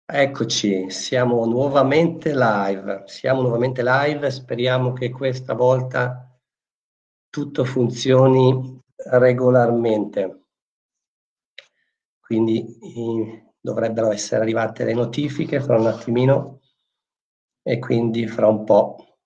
Eccoci, siamo nuovamente live, speriamo che questa volta tutto funzioni regolarmente. Quindi dovrebbero essere arrivate le notifiche fra un attimino e quindi fra un po'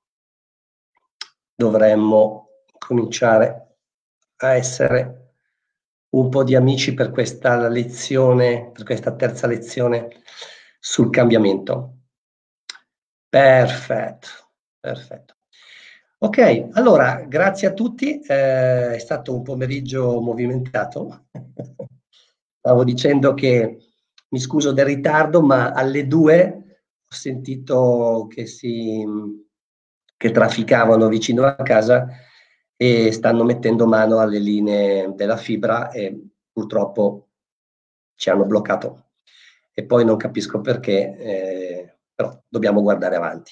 dovremmo cominciare a essere un po' di amici per questa lezione, per questa terza lezione sul cambiamento. Perfetto, perfetto. Ok, allora, grazie a tutti, è stato un pomeriggio movimentato. Stavo dicendo che mi scuso del ritardo, ma alle 2 ho sentito che trafficavano vicino a casa e stanno mettendo mano alle linee della fibra e purtroppo ci hanno bloccato. E poi non capisco perché, però dobbiamo guardare avanti.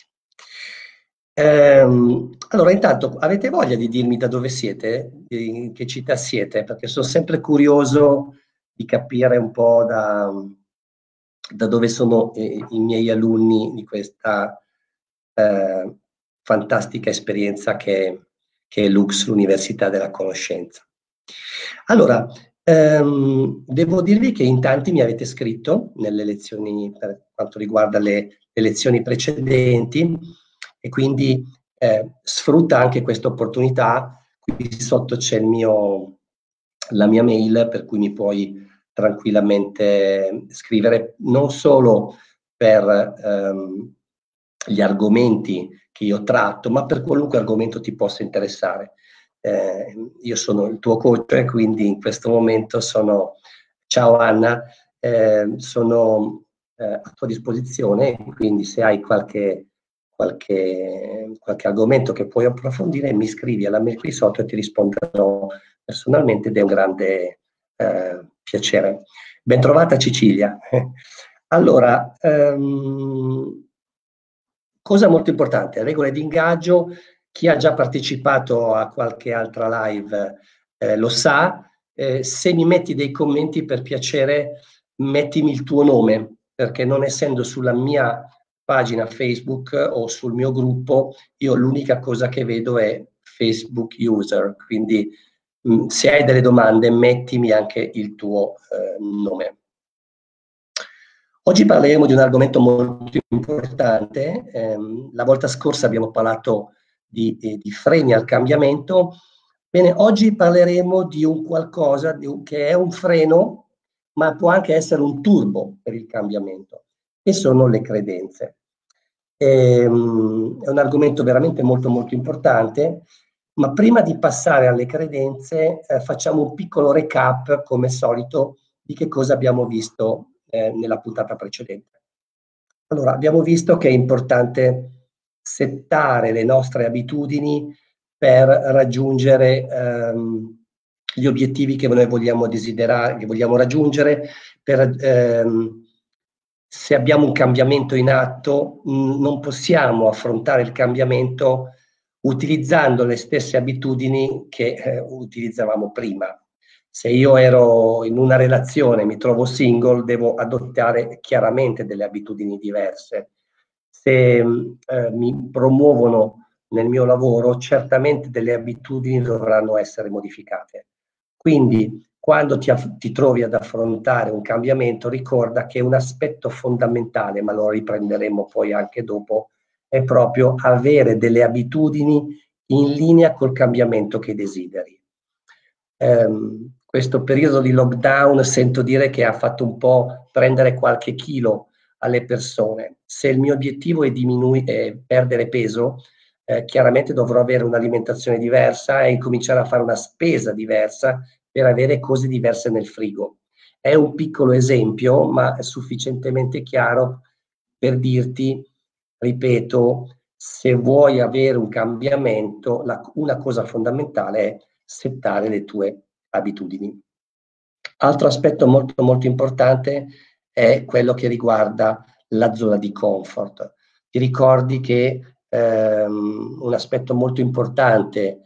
Allora, intanto, avete voglia di dirmi da dove siete, in che città siete? Perché sono sempre curioso di capire un po' da dove sono i miei alunni di questa fantastica esperienza che è Lux, l'Università della Conoscenza. Allora, devo dirvi che in tanti mi avete scritto nelle lezioni, per quanto riguarda le lezioni precedenti, e quindi sfrutta anche questa opportunità. Qui sotto c'è la mia mail, per cui mi puoi tranquillamente scrivere, non solo per gli argomenti che io tratto, ma per qualunque argomento ti possa interessare. Io sono il tuo coach e quindi in questo momento ciao Anna, sono a tua disposizione, quindi se hai qualche argomento che puoi approfondire, mi scrivi alla mail qui sotto e ti risponderò personalmente ed è un grande piacere. Bentrovata Cecilia. Allora, cosa molto importante, regole di ingaggio, chi ha già partecipato a qualche altra live lo sa, se mi metti dei commenti per piacere mettimi il tuo nome, perché non essendo sulla mia pagina Facebook o sul mio gruppo, io l'unica cosa che vedo è Facebook user, quindi se hai delle domande mettimi anche il tuo nome. Oggi parleremo di un argomento molto importante. La volta scorsa abbiamo parlato di freni al cambiamento. Bene, oggi parleremo di un qualcosa che è un freno, ma può anche essere un turbo per il cambiamento, e sono le credenze. È un argomento veramente molto molto importante, ma prima di passare alle credenze facciamo un piccolo recap, come solito, di che cosa abbiamo visto nella puntata precedente. Allora, abbiamo visto che è importante settare le nostre abitudini per raggiungere gli obiettivi che noi vogliamo desiderare, che vogliamo raggiungere. Se abbiamo un cambiamento in atto, non possiamo affrontare il cambiamento utilizzando le stesse abitudini che utilizzavamo prima. Se io ero in una relazione, mi trovo single, devo adottare chiaramente delle abitudini diverse. Se mi promuovono nel mio lavoro, certamente delle abitudini dovranno essere modificate. Quindi, quando ti trovi ad affrontare un cambiamento, ricorda che un aspetto fondamentale, ma lo riprenderemo poi anche dopo, è proprio avere delle abitudini in linea col cambiamento che desideri. Questo periodo di lockdown sento dire che ha fatto un po' prendere qualche chilo alle persone. Se il mio obiettivo è perdere peso, chiaramente dovrò avere un'alimentazione diversa e incominciare a fare una spesa diversa per avere cose diverse nel frigo. È un piccolo esempio, ma è sufficientemente chiaro per dirti, ripeto, se vuoi avere un cambiamento, una cosa fondamentale è settare le tue abitudini. Altro aspetto molto molto importante è quello che riguarda la zona di comfort. Ti ricordi che un aspetto molto importante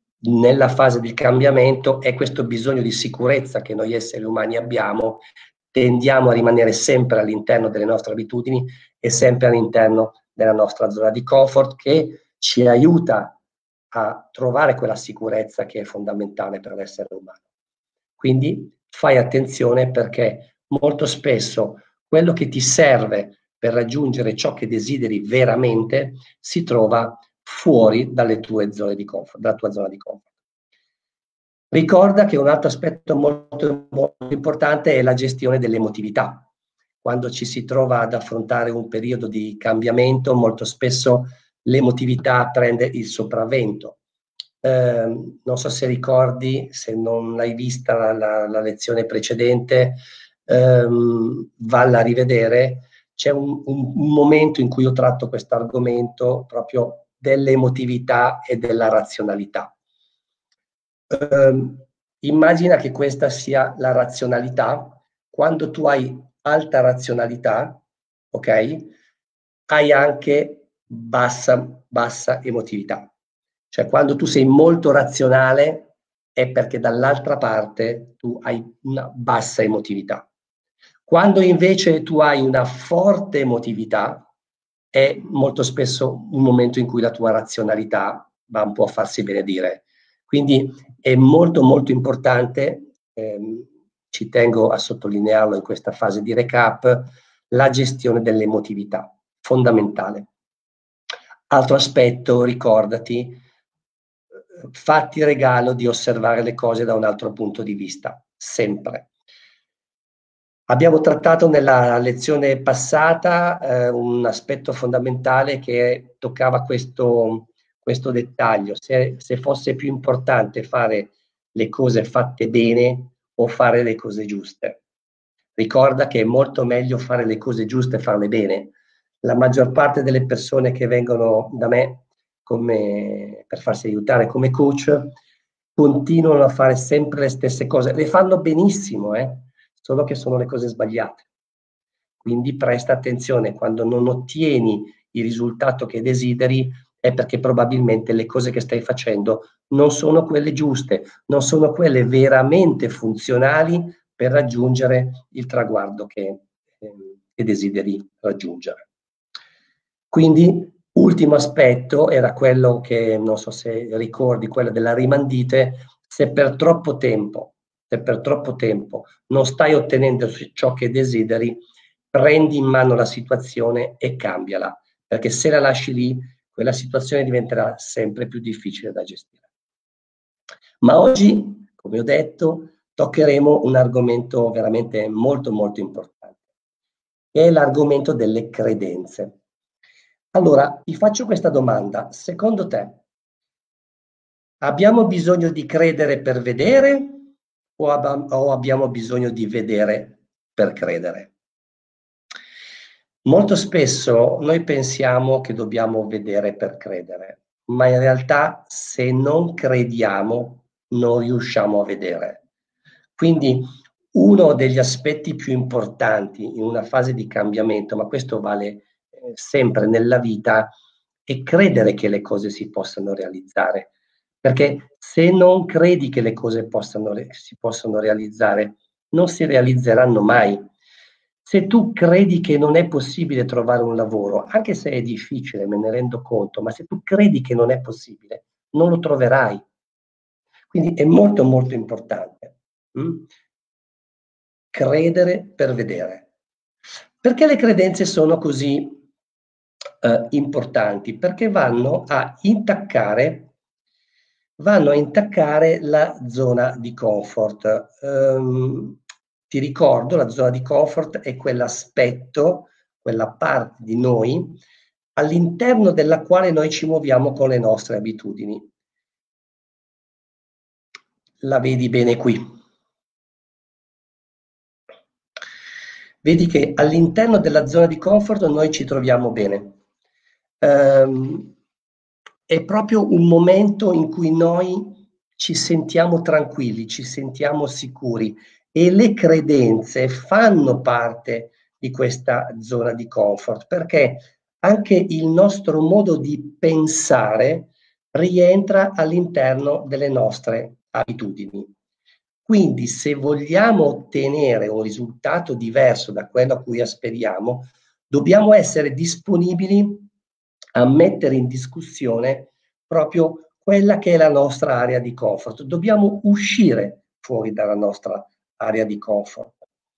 nella fase del cambiamento è questo bisogno di sicurezza che noi esseri umani abbiamo tendiamo a rimanere sempre all'interno delle nostre abitudini e sempre all'interno della nostra zona di comfort, che ci aiuta a trovare quella sicurezza che è fondamentale per l'essere umano. Quindi fai attenzione, perché molto spesso quello che ti serve per raggiungere ciò che desideri veramente si trova fuori dalle tue zone di comfort, dalla tua zona di comfort. Ricorda che un altro aspetto molto, molto importante è la gestione dell'emotività. Quando ci si trova ad affrontare un periodo di cambiamento, molto spesso l'emotività prende il sopravvento. Non so se ricordi, se non l'hai vista la lezione precedente, valla a rivedere. C'è un momento in cui io tratto questo argomento proprio dell'emotività e della razionalità. Immagina che questa sia la razionalità. Quando tu hai alta razionalità, ok, hai anche bassa emotività. Cioè, quando tu sei molto razionale è perché dall'altra parte tu hai una bassa emotività. Quando invece tu hai una forte emotività, è molto spesso un momento in cui la tua razionalità va un po' a farsi benedire. Quindi è molto molto importante, ci tengo a sottolinearlo in questa fase di recap, la gestione dell'emotività, fondamentale. Altro aspetto, ricordati, fatti regalo di osservare le cose da un altro punto di vista, sempre. Abbiamo trattato nella lezione passata un aspetto fondamentale che toccava questo dettaglio, se fosse più importante fare le cose fatte bene o fare le cose giuste. Ricorda che è molto meglio fare le cose giuste e farle bene. La maggior parte delle persone che vengono da me per farsi aiutare come coach continuano a fare sempre le stesse cose, le fanno benissimo, solo che sono le cose sbagliate. Quindi presta attenzione, quando non ottieni il risultato che desideri è perché probabilmente le cose che stai facendo non sono quelle giuste, non sono quelle veramente funzionali per raggiungere il traguardo che desideri raggiungere. Quindi, ultimo aspetto era quello che, non so se ricordi, quello della rimandite. Se per troppo tempo non stai ottenendo ciò che desideri, prendi in mano la situazione e cambiala, perché se la lasci lì, quella situazione diventerà sempre più difficile da gestire. Ma oggi, come ho detto, toccheremo un argomento veramente molto molto importante, che è l'argomento delle credenze. Allora, ti faccio questa domanda. Secondo te, abbiamo bisogno di credere per vedere o abbiamo bisogno di vedere per credere? Molto spesso noi pensiamo che dobbiamo vedere per credere, ma in realtà se non crediamo non riusciamo a vedere. Quindi uno degli aspetti più importanti in una fase di cambiamento, ma questo vale sempre nella vita, è credere che le cose si possano realizzare. Perché se non credi che le cose si possano realizzare, non si realizzeranno mai. Se tu credi che non è possibile trovare un lavoro, anche se è difficile, me ne rendo conto, ma se tu credi che non è possibile, non lo troverai. Quindi è molto molto importante. Credere per vedere. Perché le credenze sono così importanti? Perché vanno a intaccare la zona di comfort. Ti ricordo, la zona di comfort è quell'aspetto, quella parte di noi all'interno della quale noi ci muoviamo con le nostre abitudini. La vedi bene qui. Vedi che all'interno della zona di comfort noi ci troviamo bene. È proprio un momento in cui noi ci sentiamo tranquilli, ci sentiamo sicuri, e le credenze fanno parte di questa zona di comfort, perché anche il nostro modo di pensare rientra all'interno delle nostre abitudini. Quindi se vogliamo ottenere un risultato diverso da quello a cui aspiriamo, dobbiamo essere disponibili a mettere in discussione proprio quella che è la nostra area di comfort. Dobbiamo uscire fuori dalla nostra area di comfort.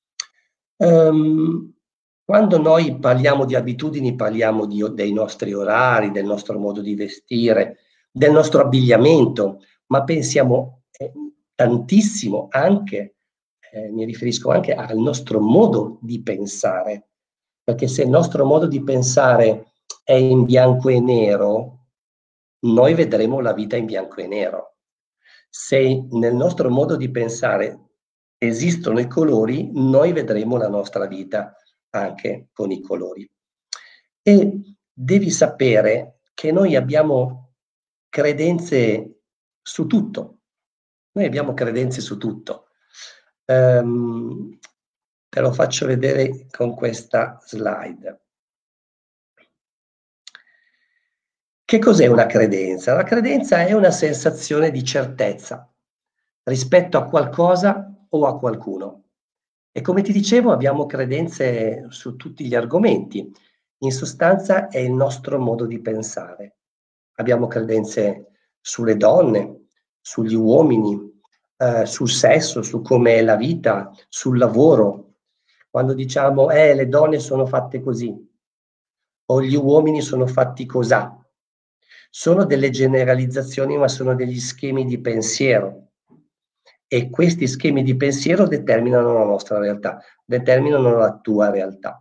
Quando noi parliamo di abitudini, parliamo dei nostri orari, del nostro modo di vestire, del nostro abbigliamento, ma pensiamo tantissimo anche, mi riferisco anche al nostro modo di pensare, perché se il nostro modo di pensare è in bianco e nero, noi vedremo la vita in bianco e nero. Se nel nostro modo di pensare esistono i colori, noi vedremo la nostra vita anche con i colori. E devi sapere che noi abbiamo credenze su tutto. Noi abbiamo credenze su tutto. Te lo faccio vedere con questa slide. Che cos'è una credenza? La credenza è una sensazione di certezza rispetto a qualcosa o a qualcuno. E come ti dicevo, abbiamo credenze su tutti gli argomenti. In sostanza è il nostro modo di pensare. Abbiamo credenze sulle donne, sugli uomini, sul sesso, su com'è la vita, sul lavoro. Quando diciamo le donne sono fatte così o gli uomini sono fatti cosà. Sono delle generalizzazioni, ma sono degli schemi di pensiero. E questi schemi di pensiero determinano la nostra realtà, determinano la tua realtà.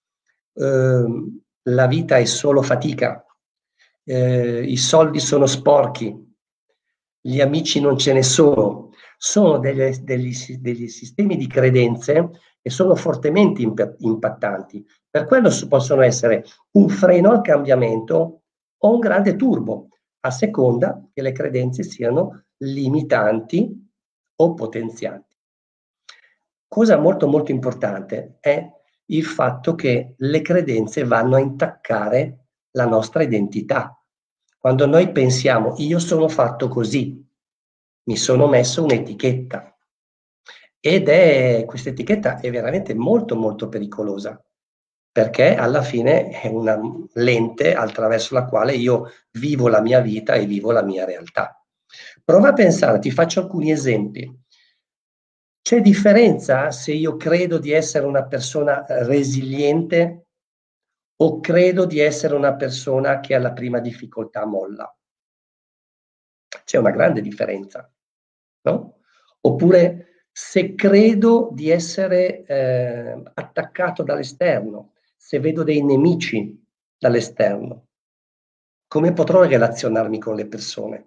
La vita è solo fatica, i soldi sono sporchi, gli amici non ce ne sono. Sono degli sistemi di credenze che sono fortemente impattanti. Per quello possono essere un freno al cambiamento o un grande turbo, a seconda che le credenze siano limitanti o potenzianti. Cosa molto molto importante è il fatto che le credenze vanno a intaccare la nostra identità. Quando noi pensiamo io sono fatto così, mi sono messo un'etichetta questa etichetta è veramente molto molto pericolosa, perché alla fine è una lente attraverso la quale io vivo la mia vita e vivo la mia realtà. Prova a pensare, ti faccio alcuni esempi. C'è differenza se io credo di essere una persona resiliente o credo di essere una persona che alla prima difficoltà molla? C'è una grande differenza, no? Oppure se credo di essere attaccato dall'esterno, se vedo dei nemici dall'esterno, come potrò relazionarmi con le persone?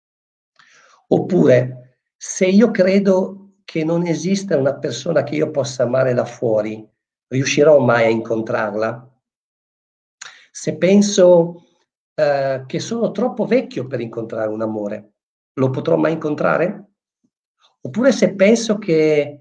Oppure se io credo che non esista una persona che io possa amare da fuori, riuscirò mai a incontrarla? Se penso che sono troppo vecchio per incontrare un amore, lo potrò mai incontrare? Oppure se penso che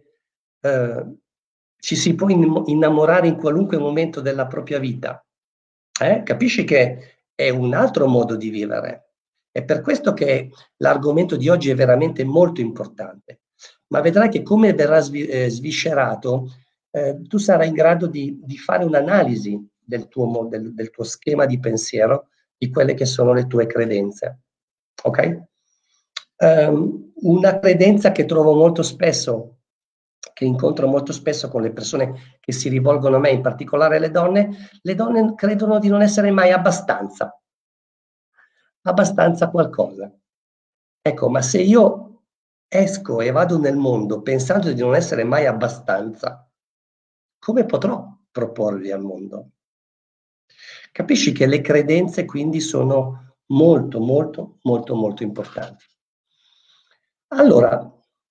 ci si può innamorare in qualunque momento della propria vita, capisci che è un altro modo di vivere. È per questo che l'argomento di oggi è veramente molto importante. Ma vedrai che come verrà sviscerato, tu sarai in grado di fare un'analisi del tuo schema di pensiero, di quelle che sono le tue credenze. Ok? Una credenza che trovo molto spesso, che incontro molto spesso con le persone che si rivolgono a me, in particolare le donne credono di non essere mai abbastanza qualcosa. Ecco, ma se io esco e vado nel mondo pensando di non essere mai abbastanza, come potrò proporvi al mondo? Capisci che le credenze quindi sono molto, molto, molto, molto importanti. Allora,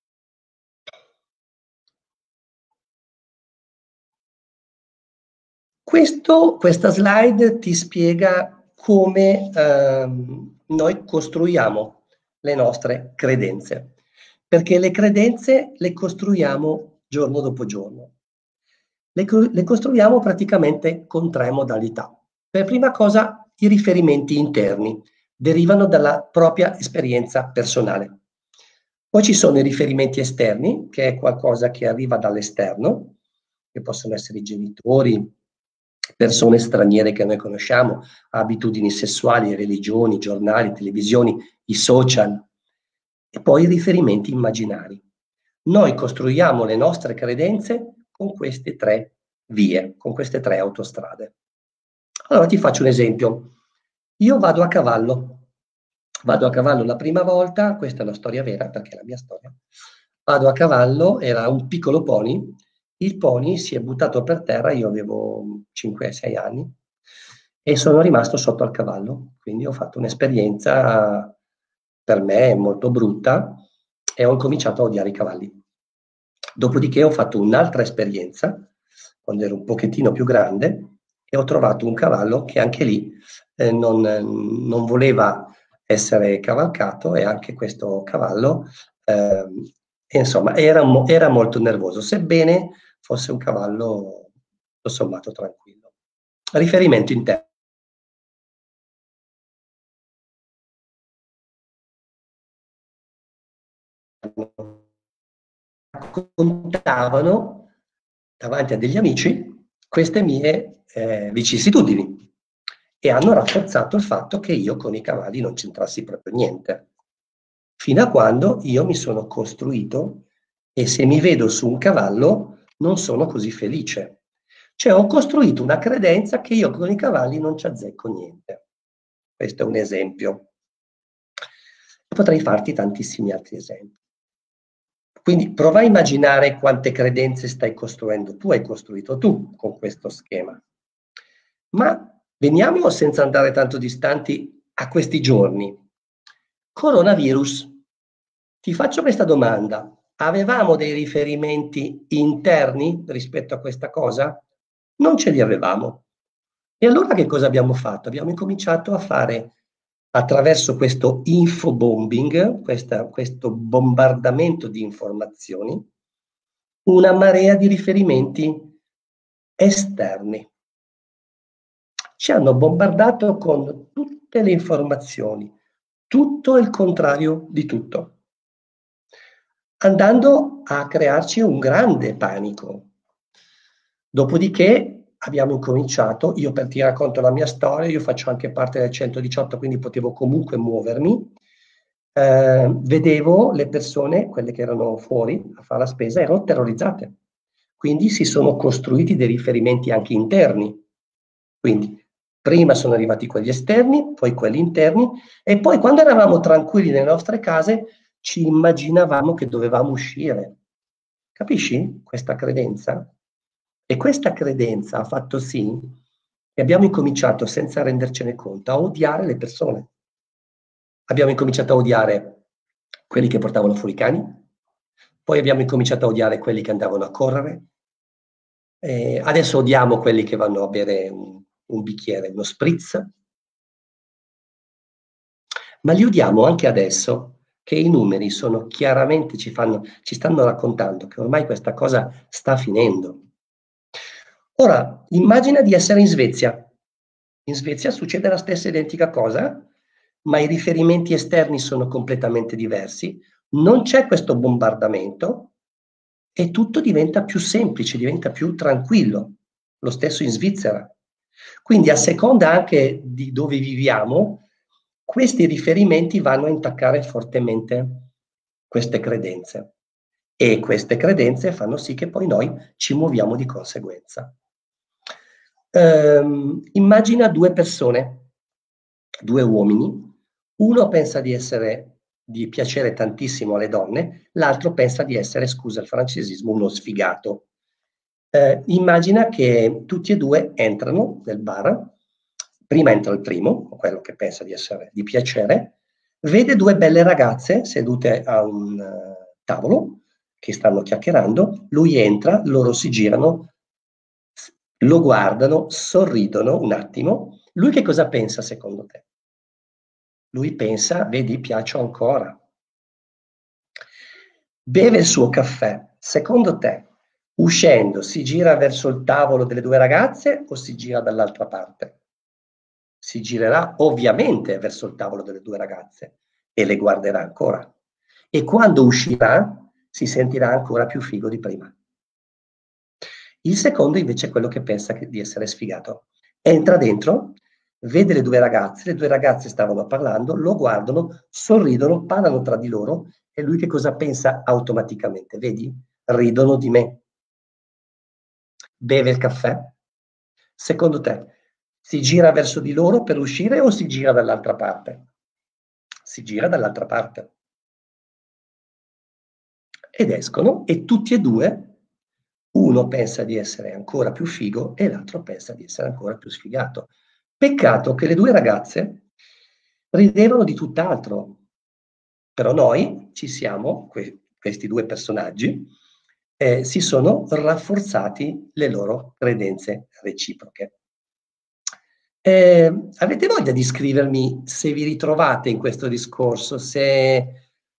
questa slide ti spiega come noi costruiamo le nostre credenze, perché le credenze le costruiamo giorno dopo giorno. Le costruiamo praticamente con 3 modalità. Per prima cosa, i riferimenti interni derivano dalla propria esperienza personale. Poi ci sono i riferimenti esterni, che è qualcosa che arriva dall'esterno, che possono essere i genitori, persone straniere che noi conosciamo, abitudini sessuali, religioni, giornali, televisioni, i social, e poi i riferimenti immaginari. Noi costruiamo le nostre credenze con queste tre vie, con queste tre autostrade. Allora ti faccio un esempio. Io vado a cavallo la prima volta, questa è una storia vera perché è la mia storia. Vado a cavallo, era un piccolo pony, il pony si è buttato per terra, io avevo 5-6 anni e sono rimasto sotto al cavallo, quindi ho fatto un'esperienza per me molto brutta e ho incominciato a odiare i cavalli. Dopodiché ho fatto un'altra esperienza, quando ero un pochettino più grande, e ho trovato un cavallo che anche lì non voleva essere cavalcato e anche questo cavallo, insomma, era molto nervoso, sebbene fosse un cavallo tutto sommato tranquillo. Riferimento interno. Raccontavano davanti a degli amici queste mie vicissitudini e hanno rafforzato il fatto che io con i cavalli non c'entrassi proprio niente. Fino a quando io mi sono costruito e se mi vedo su un cavallo non sono così felice. Cioè ho costruito una credenza che io con i cavalli non ci azzecco niente. Questo è un esempio. Potrei farti tantissimi altri esempi. Quindi prova a immaginare quante credenze stai costruendo tu, hai costruito tu con questo schema. Ma veniamo senza andare tanto distanti a questi giorni. Coronavirus. Ti faccio questa domanda. Avevamo dei riferimenti interni rispetto a questa cosa? Non ce li avevamo. E allora che cosa abbiamo fatto? Abbiamo incominciato a fare, attraverso questo infobombing, questo bombardamento di informazioni, una marea di riferimenti esterni. Ci hanno bombardato con tutte le informazioni, tutto il contrario di tutto, andando a crearci un grande panico. Dopodiché abbiamo incominciato, io ti racconto la mia storia, io faccio anche parte del 118, quindi potevo comunque muovermi, vedevo le persone, quelle che erano fuori a fare la spesa, erano terrorizzate. Quindi si sono costruiti dei riferimenti anche interni. Quindi prima sono arrivati quelli esterni, poi quelli interni, e poi quando eravamo tranquilli nelle nostre case ci immaginavamo che dovevamo uscire. Capisci questa credenza? E questa credenza ha fatto sì che abbiamo incominciato, senza rendercene conto, a odiare le persone. Abbiamo incominciato a odiare quelli che portavano fuori i cani, poi abbiamo incominciato a odiare quelli che andavano a correre, adesso odiamo quelli che vanno a bere un bicchiere, uno spritz, ma li odiamo anche adesso che i numeri sono chiaramente, ci stanno raccontando che ormai questa cosa sta finendo. Ora, immagina di essere in Svezia. In Svezia succede la stessa identica cosa, ma i riferimenti esterni sono completamente diversi, non c'è questo bombardamento e tutto diventa più semplice, diventa più tranquillo. Lo stesso in Svizzera. Quindi a seconda anche di dove viviamo, questi riferimenti vanno a intaccare fortemente queste credenze e queste credenze fanno sì che poi noi ci muoviamo di conseguenza. Immagina due persone, due uomini, uno pensa di piacere tantissimo alle donne, l'altro pensa di essere, scusa il francesismo, uno sfigato. Immagina che tutti e due entrano nel bar, prima entra il primo, quello che pensa di piacere, vede due belle ragazze sedute a un tavolo che stanno chiacchierando, lui entra, loro si girano, lo guardano, sorridono un attimo. Lui che cosa pensa secondo te? Lui pensa, vedi, piaccio ancora. Beve il suo caffè. Secondo te, uscendo, si gira verso il tavolo delle due ragazze o si gira dall'altra parte? Si girerà ovviamente verso il tavolo delle due ragazze e le guarderà ancora. e quando uscirà si sentirà ancora più figo di prima. Il secondo invece è quello che pensa di essere sfigato. Entra dentro, vede le due ragazze stavano parlando, lo guardano, sorridono, parlano tra di loro e lui che cosa pensa automaticamente? Vedi? Ridono di me. Beve il caffè? Secondo te si gira verso di loro per uscire o si gira dall'altra parte? Si gira dall'altra parte. Ed escono e tutti e due, uno pensa di essere ancora più figo e l'altro pensa di essere ancora più sfigato. Peccato che le due ragazze ridevano di tutt'altro, però noi ci siamo, questi due personaggi, si sono rafforzati le loro credenze reciproche. Avete voglia di scrivermi se vi ritrovate in questo discorso, se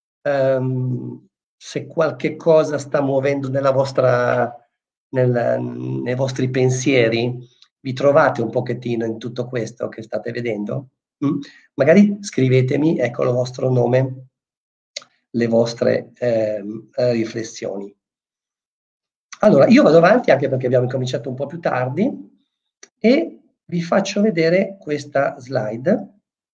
qualche cosa sta muovendo nella vostra, nei vostri pensieri? Vi trovate un pochettino in tutto questo che state vedendo? Magari scrivetemi, ecco il vostro nome, le vostre riflessioni. Allora, io vado avanti anche perché abbiamo cominciato un po' più tardi e vi faccio vedere questa slide.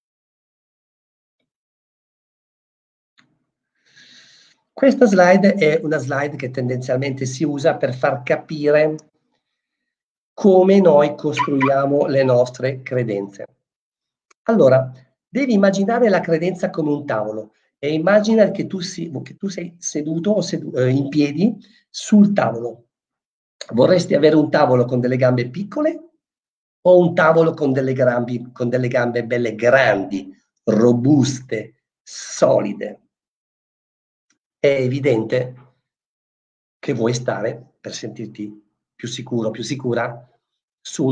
Questa slide è una slide che tendenzialmente si usa per far capire come noi costruiamo le nostre credenze. Allora, devi immaginare la credenza come un tavolo e immagina che tu sei seduto o in piedi sul tavolo. Vorresti avere un tavolo con delle gambe piccole o un tavolo con delle gambe belle grandi, robuste, solide? È evidente che vuoi stare, per sentirti più sicuro, più sicura, su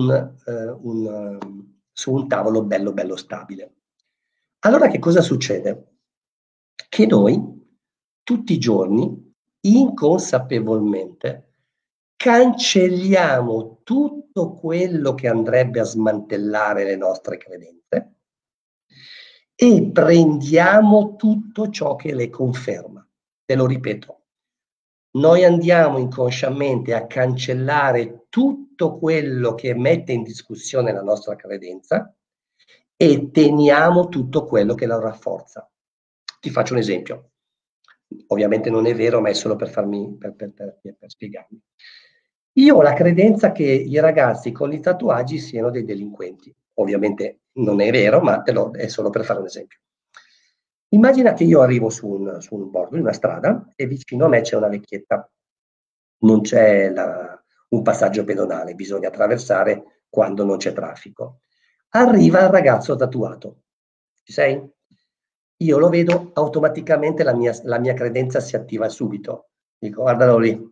un tavolo bello, bello stabile. Allora che cosa succede? Che noi, tutti i giorni, inconsapevolmente, cancelliamo tutto quello che andrebbe a smantellare le nostre credenze e prendiamo tutto ciò che le conferma. Te lo ripeto, noi andiamo inconsciamente a cancellare tutto quello che mette in discussione la nostra credenza e teniamo tutto quello che la rafforza. Ti faccio un esempio. Ovviamente non è vero, ma è solo per spiegarmi. Io ho la credenza che i ragazzi con i tatuaggi siano dei delinquenti. Ovviamente non è vero, ma è solo per fare un esempio. Immagina che io arrivo su un bordo di una strada e vicino a me c'è una vecchietta. Non c'è un passaggio pedonale, bisogna attraversare quando non c'è traffico. Arriva il ragazzo tatuato. Ci sei? Io lo vedo, automaticamente la mia credenza si attiva subito. Dico, guardalo lì.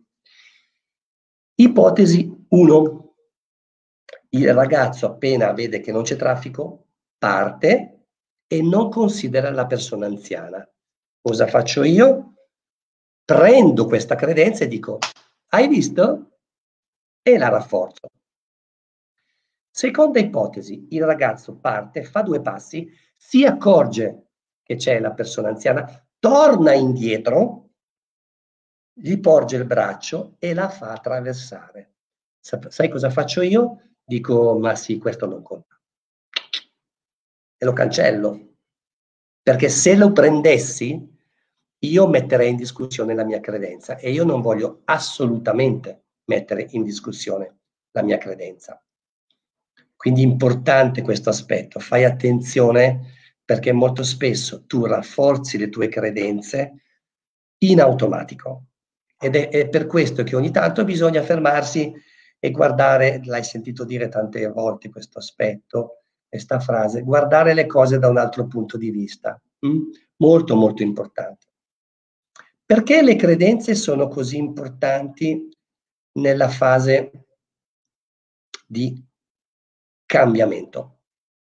Ipotesi 1. Il ragazzo appena vede che non c'è traffico, parte e non considera la persona anziana. Cosa faccio io? Prendo questa credenza e dico, hai visto? E la rafforzo. Seconda ipotesi, il ragazzo parte, fa 2 passi, si accorge che c'è la persona anziana, torna indietro, gli porge il braccio e la fa attraversare. Sai cosa faccio io? Dico, ma sì, questo non conta. E lo cancello. Perché se lo prendessi, io metterei in discussione la mia credenza e io non voglio assolutamente mettere in discussione la mia credenza. Quindi importante questo aspetto, fai attenzione perché molto spesso tu rafforzi le tue credenze in automatico ed è per questo che ogni tanto bisogna fermarsi e guardare, l'hai sentito dire tante volte questo aspetto, questa frase, guardare le cose da un altro punto di vista, molto molto importante. Perché le credenze sono così importanti nella fase di cambiamento?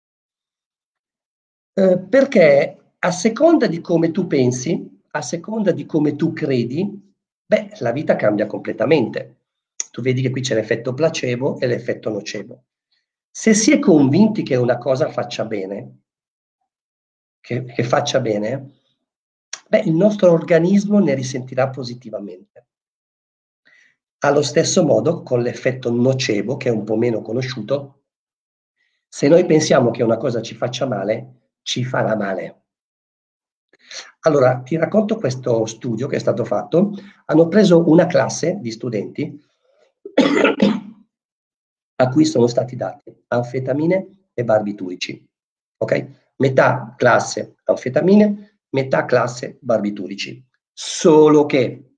Perché a seconda di come tu pensi, a seconda di come tu credi, beh, la vita cambia completamente. Tu vedi che qui c'è l'effetto placebo e l'effetto nocebo. Se si è convinti che una cosa faccia bene, che faccia bene, Beh, il nostro organismo ne risentirà positivamente. Allo stesso modo, con l'effetto nocebo, che è un po' meno conosciuto, se noi pensiamo che una cosa ci faccia male, ci farà male. Allora, ti racconto questo studio che è stato fatto. Hanno preso una classe di studenti a cui sono stati dati anfetamine e barbiturici. Ok? Metà classe anfetamine, metà classe barbiturici. Solo che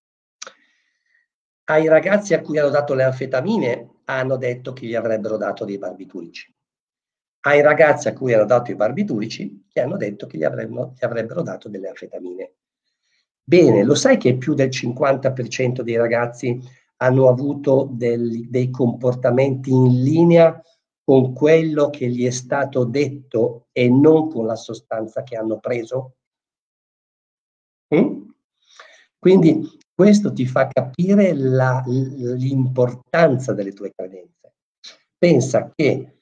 ai ragazzi a cui hanno dato le anfetamine hanno detto che gli avrebbero dato dei barbiturici. Ai ragazzi a cui hanno dato i barbiturici gli hanno detto che gli avrebbero dato delle anfetamine. Bene, lo sai che più del 50% dei ragazzi hanno avuto dei comportamenti in linea con quello che gli è stato detto e non con la sostanza che hanno preso? Quindi questo ti fa capire l'importanza delle tue credenze. Pensa che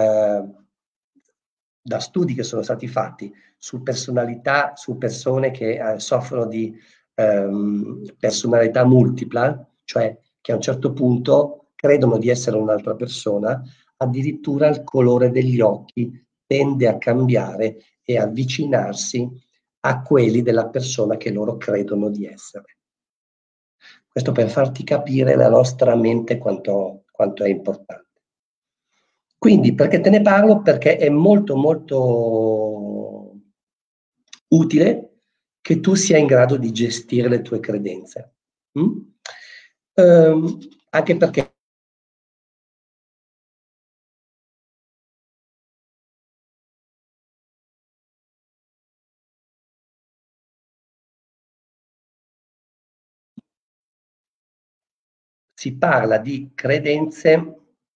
da studi che sono stati fatti su personalità, su persone che soffrono di personalità multipla, cioè che a un certo punto credono di essere un'altra persona, addirittura il colore degli occhi tende a cambiare e avvicinarsi a quelli della persona che loro credono di essere. Questo per farti capire la nostra mente quanto è importante. Quindi, perché te ne parlo? Perché è molto molto utile che tu sia in grado di gestire le tue credenze. Anche perché si parla di credenze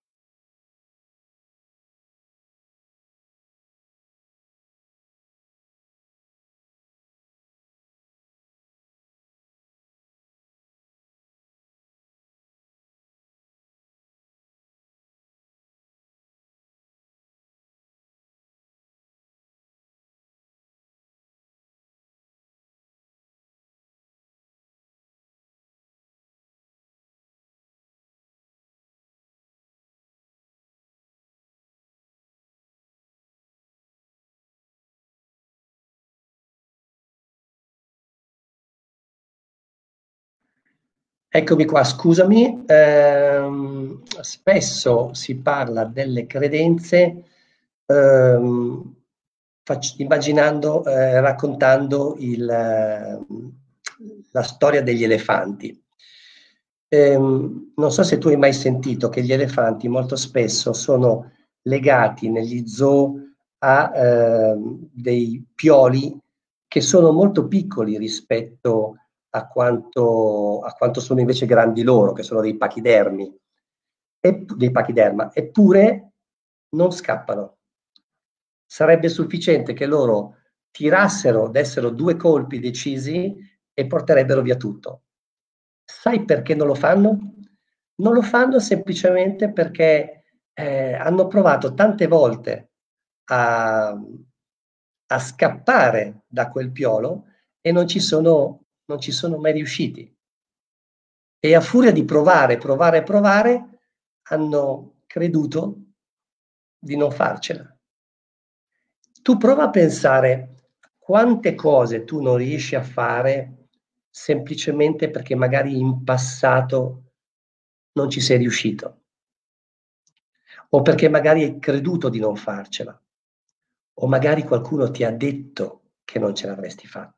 Eccomi qua, scusami. Spesso si parla delle credenze immaginando, raccontando la storia degli elefanti. Non so se tu hai mai sentito che gli elefanti molto spesso sono legati negli zoo a dei pioli che sono molto piccoli rispetto a quanto sono invece grandi loro, che sono dei pachidermi, dei pachiderma, eppure non scappano. Sarebbe sufficiente che loro tirassero, dessero 2 colpi decisi e porterebbero via tutto. Sai perché non lo fanno? Non lo fanno semplicemente perché hanno provato tante volte a, a scappare da quel piolo e non ci sono mai riusciti. E a furia di provare, provare, provare, hanno creduto di non farcela. Tu prova a pensare quante cose tu non riesci a fare semplicemente perché magari in passato non ci sei riuscito, o perché magari hai creduto di non farcela, o magari qualcuno ti ha detto che non ce l'avresti fatta.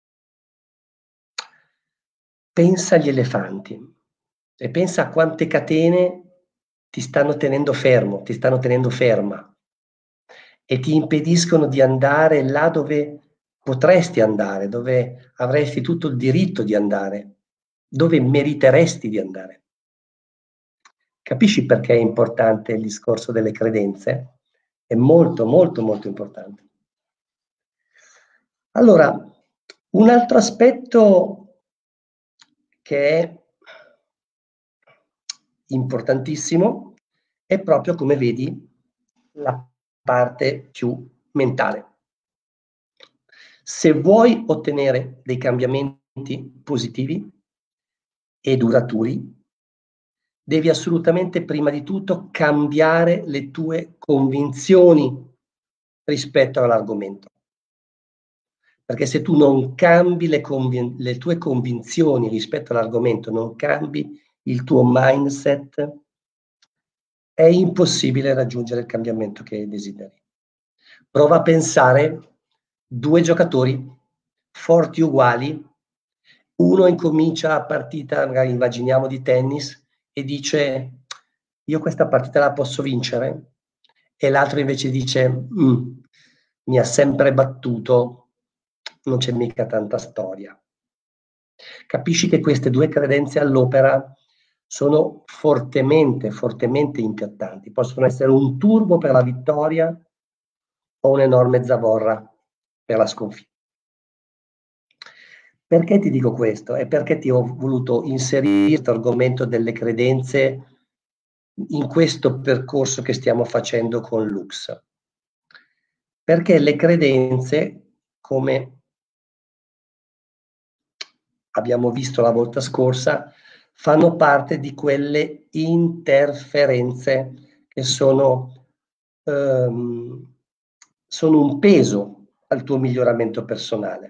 Pensa agli elefanti e pensa a quante catene ti stanno tenendo fermo, ti stanno tenendo ferma e ti impediscono di andare là dove potresti andare, dove avresti tutto il diritto di andare, dove meriteresti di andare. Capisci perché è importante il discorso delle credenze? È molto, molto, molto importante. Allora, un altro aspetto che è importantissimo è proprio, come vedi, la parte più mentale. Se vuoi ottenere dei cambiamenti positivi e duraturi, devi assolutamente prima di tutto cambiare le tue convinzioni rispetto all'argomento. Perché se tu non cambi le tue convinzioni rispetto all'argomento, non cambi il tuo mindset, è impossibile raggiungere il cambiamento che desideri. Prova a pensare 2 giocatori forti uguali, uno incomincia la partita, magari immaginiamo di tennis, e dice io questa partita la posso vincere, e l'altro invece dice mi ha sempre battuto, non c'è mica tanta storia. Capisci che queste 2 credenze all'opera sono fortemente, fortemente impaattanti. Possono essere un turbo per la vittoria o un'enorme zavorra per la sconfitta. Perché ti dico questo? È perché ti ho voluto inserire questo argomento delle credenze in questo percorso che stiamo facendo con Lux. Perché le credenze, come abbiamo visto la volta scorsa, fanno parte di quelle interferenze che sono un peso al tuo miglioramento personale.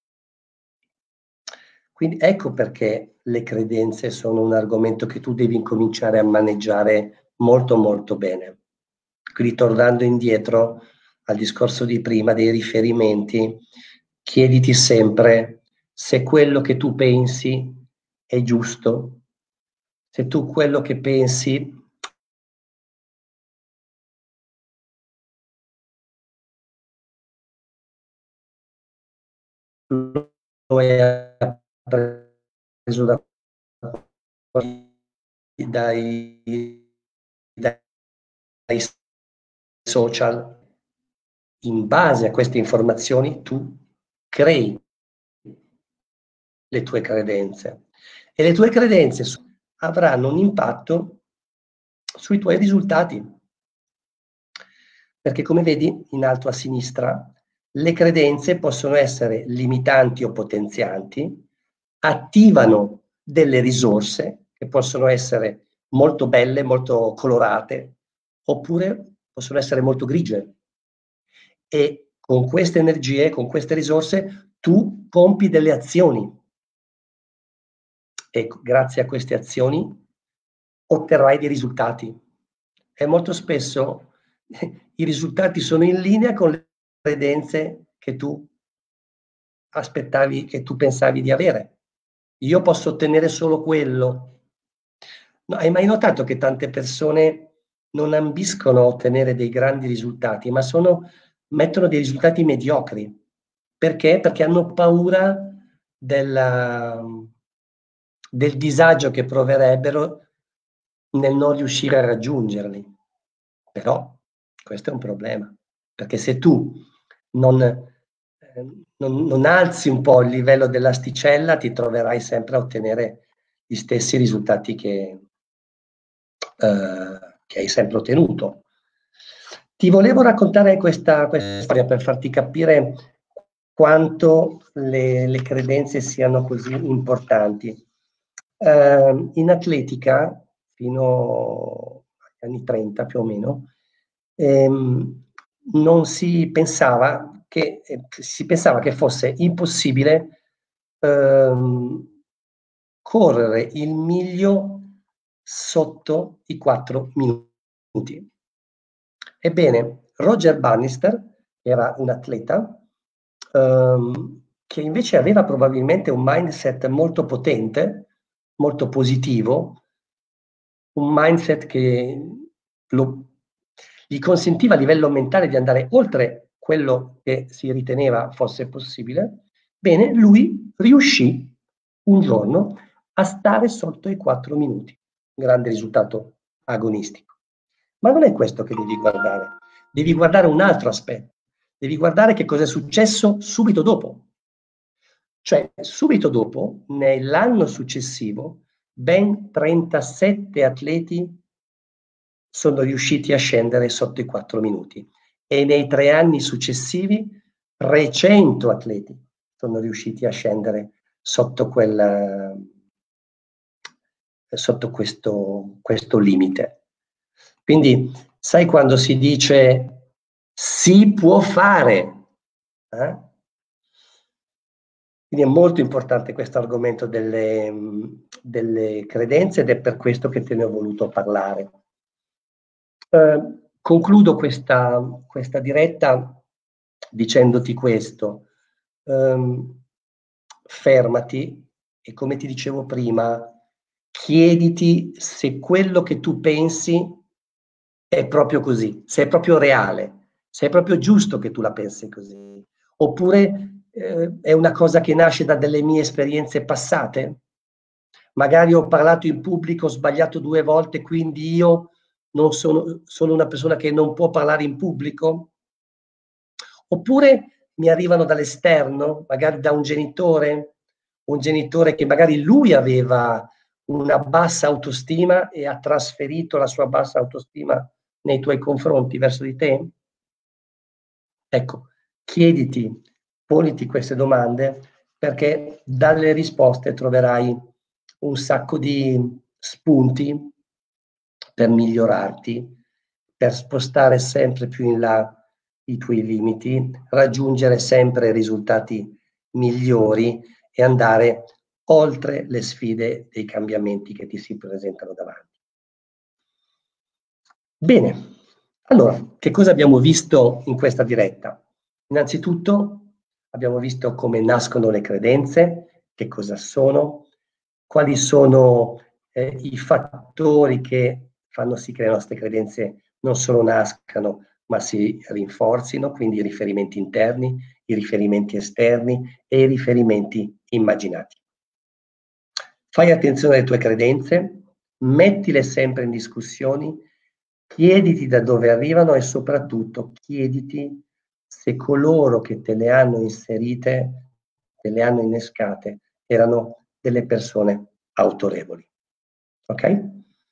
Quindi ecco perché le credenze sono un argomento che tu devi incominciare a maneggiare molto molto bene. Quindi tornando indietro al discorso di prima dei riferimenti, chiediti sempre se quello che tu pensi è giusto, se tu quello che pensi lo hai preso dai social. In base a queste informazioni tu crei le tue credenze e le tue credenze avranno un impatto sui tuoi risultati. Perché come vedi in alto a sinistra, le credenze possono essere limitanti o potenzianti, attivano delle risorse che possono essere molto belle, molto colorate, oppure possono essere molto grigie. E con queste energie, con queste risorse, tu compi delle azioni. E grazie a queste azioni otterrai dei risultati. E molto spesso i risultati sono in linea con le credenze che tu aspettavi, che tu pensavi di avere. Io posso ottenere solo quello. No, hai mai notato che tante persone non ambiscono a ottenere dei grandi risultati, ma mettono dei risultati mediocri? Perché? Perché hanno paura del disagio che proverebbero nel non riuscire a raggiungerli. Però questo è un problema, perché se tu non alzi un po' il livello dell'asticella, ti troverai sempre a ottenere gli stessi risultati che hai sempre ottenuto. Ti volevo raccontare questa storia per farti capire quanto le credenze siano così importanti. In atletica, fino agli anni 30 più o meno, non si pensava che fosse impossibile correre il miglio sotto i 4 minuti. Ebbene, Roger Bannister era un atleta che invece aveva probabilmente un mindset molto potente, molto positivo, un mindset che gli consentiva a livello mentale di andare oltre quello che si riteneva fosse possibile. Bene, lui riuscì un giorno a stare sotto i 4 minuti. Grande risultato agonistico. Ma non è questo che devi guardare. Devi guardare un altro aspetto. Devi guardare che cosa è successo subito dopo. Cioè, subito dopo, nell'anno successivo, ben 37 atleti sono riusciti a scendere sotto i 4 minuti e nei 3 anni successivi 300 atleti sono riusciti a scendere sotto questo limite. Quindi, sai quando si dice si può fare? Quindi è molto importante questo argomento delle credenze ed è per questo che te ne ho voluto parlare. Concludo questa diretta dicendoti questo. Fermati e, come ti dicevo prima, chiediti se quello che tu pensi è proprio così, se è proprio reale, se è proprio giusto che tu la pensi così, oppure è una cosa che nasce da delle mie esperienze passate. Magari ho parlato in pubblico, ho sbagliato 2 volte, quindi io non sono una persona che non può parlare in pubblico? Oppure mi arrivano dall'esterno, magari da un genitore che magari lui aveva una bassa autostima e ha trasferito la sua bassa autostima nei tuoi confronti, verso di te? Ecco, chiediti, poniti queste domande, perché dalle risposte troverai un sacco di spunti per migliorarti, per spostare sempre più in là i tuoi limiti, raggiungere sempre risultati migliori e andare oltre le sfide dei cambiamenti che ti si presentano davanti. Bene, allora, che cosa abbiamo visto in questa diretta? Innanzitutto abbiamo visto come nascono le credenze, che cosa sono, quali sono i fattori che fanno sì che le nostre credenze non solo nascano, ma si rinforzino, quindi i riferimenti interni, i riferimenti esterni e i riferimenti immaginati. Fai attenzione alle tue credenze, mettile sempre in discussione, chiediti da dove arrivano e soprattutto chiediti se coloro che te le hanno inserite, te le hanno innescate, erano delle persone autorevoli. Ok?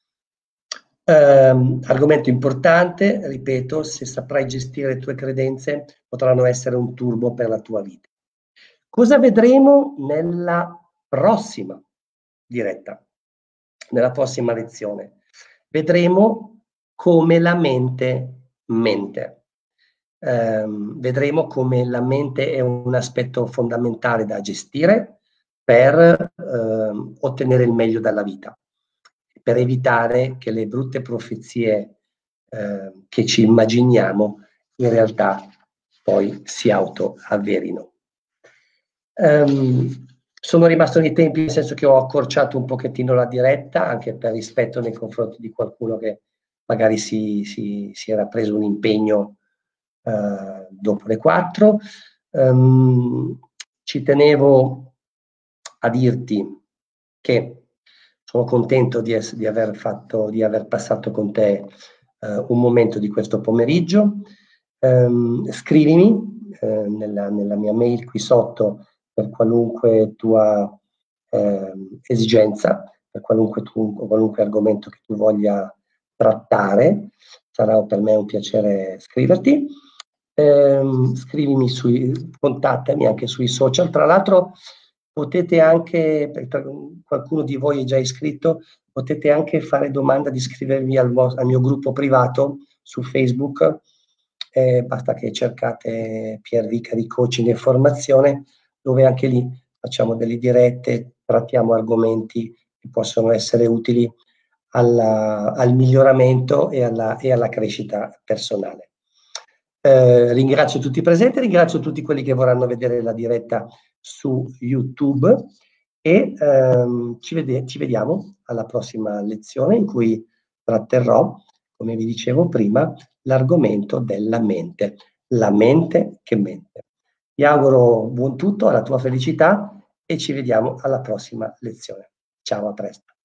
Argomento importante, ripeto, se saprai gestire le tue credenze, potranno essere un turbo per la tua vita. Cosa vedremo nella prossima diretta, nella prossima lezione? Vedremo come la mente mente. Vedremo come la mente è un aspetto fondamentale da gestire per ottenere il meglio dalla vita, per evitare che le brutte profezie che ci immaginiamo in realtà poi si autoavverino. Sono rimasto nei tempi, nel senso che ho accorciato un pochettino la diretta, anche per rispetto nei confronti di qualcuno che magari si era preso un impegno dopo le 4. Ci tenevo a dirti che sono contento di aver passato con te un momento di questo pomeriggio. Scrivimi nella mia mail qui sotto per qualunque tua esigenza, per qualunque argomento che tu voglia trattare. Sarà per me un piacere scriverti. Contattami anche sui social. Tra l'altro potete anche, qualcuno di voi è già iscritto, potete anche fare domanda di iscrivervi al mio gruppo privato su Facebook. Basta che cercate Pier Vicari Coaching e Formazione, dove anche lì facciamo delle dirette, trattiamo argomenti che possono essere utili al miglioramento e alla crescita personale. Ringrazio tutti i presenti, ringrazio tutti quelli che vorranno vedere la diretta su YouTube e ci vediamo alla prossima lezione in cui tratterrò, come vi dicevo prima, l'argomento della mente, la mente che mente. Vi auguro buon tutto alla tua felicità e ci vediamo alla prossima lezione. Ciao, a presto.